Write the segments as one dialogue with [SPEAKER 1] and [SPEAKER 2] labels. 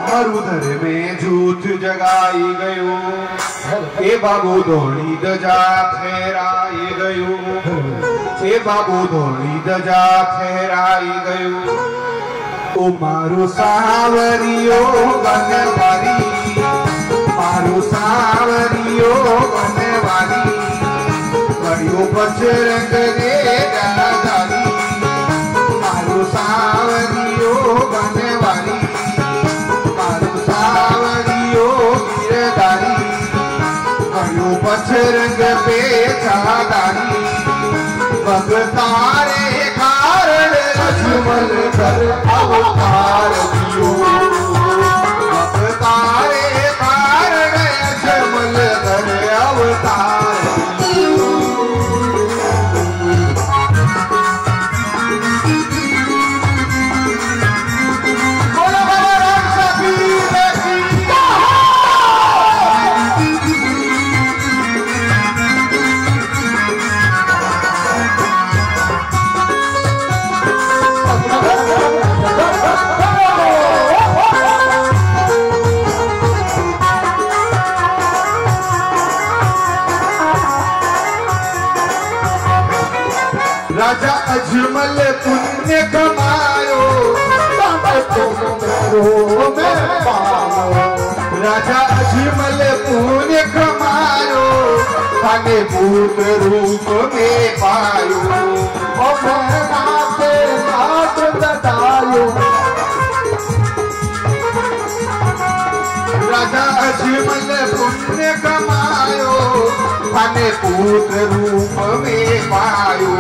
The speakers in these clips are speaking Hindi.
[SPEAKER 1] मरुधर में झूठ जगाई गयो, ए बाबू धोड़ी दजा फेराई गयो, ए बाबू धोड़ी दजा फेराई गयो। ओ मारो सावरियो बनवारी, मारो सावरियो बनवारी, गड़ियो बजरंग रे दादारी, मारो सावरियो बनवारी, मारो सावरियो गिरधारी, गड़ियो बजरंग पे चादारी, भगतारे कारण लक्ष्मण कर अवतार दियो, भगतारे कारण लक्ष्मण कर अवतार दियो। राजा अजमल पुण्य कमायो, राजा अजमल पुण्य कमायो, थाने भूत रूप में पायो, नाथ बतायो। राजा अजमल पुण्य कमायो, थाने भूत रूप में पायो।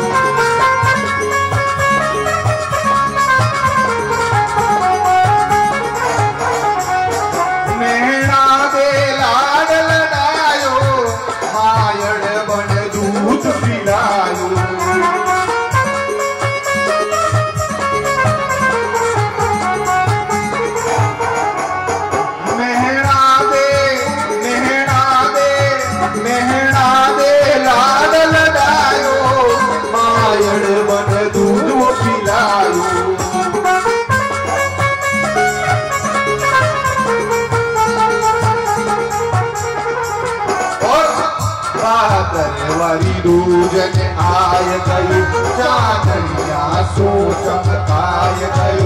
[SPEAKER 1] वारी दूजन आय गयो, चांदनिया सो चमकाय गयो।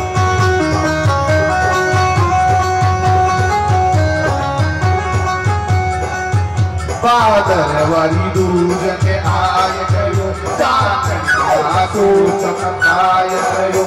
[SPEAKER 1] बादल वारी दूजन आय गयो, चांदनिया सो चमकाय गयो।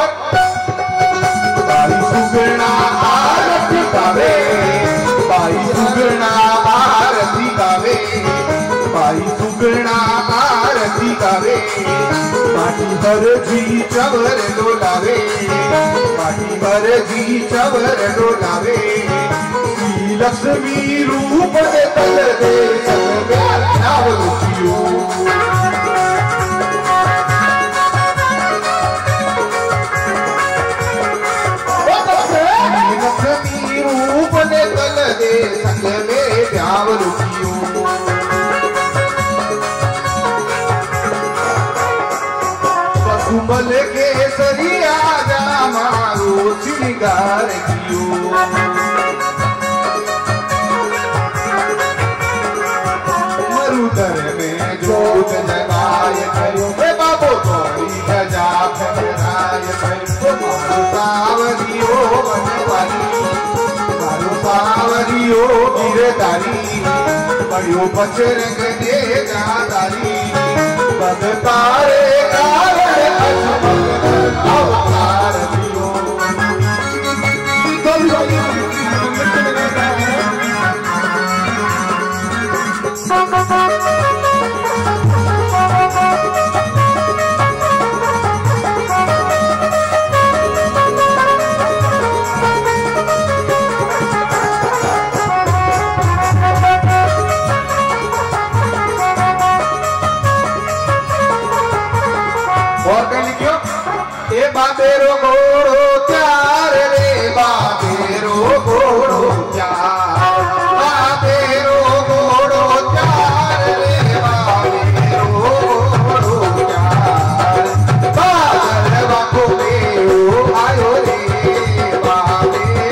[SPEAKER 1] बाई सुगना आरती गावे, बाई सुगना आरती गावे, बाई सुगना आरती गावे, माटी भर जी चवर डोलावे, माटी भर जी चवर डोलावे। श्री लक्ष्मी रूप दे तल दे सब नाव लुचियो, लक्ष्मी रूप दे तल दे संग मेरे प्याव लुचियो। कुंभल केसरिया जा मारो श्रृंगार कियो, मरुधर में जोत जगाय गयो, हे बाबो थोड़ी दजा फहराय गयो। मारो सावरियो बनवारी, मारो सावरियो गिरधारी, गड़ियो बजरंग दे दादारी, भगतारे कारण अवतार दियो। बाबेरो घोड़ो त्यार रे, बाबेरो घोड़ो त्यार, बाबेरो घोड़ो त्यार रे, बाबेरो घोड़ो त्यार। बाबेरो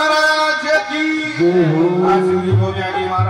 [SPEAKER 1] महाराज की।
[SPEAKER 2] जय हो।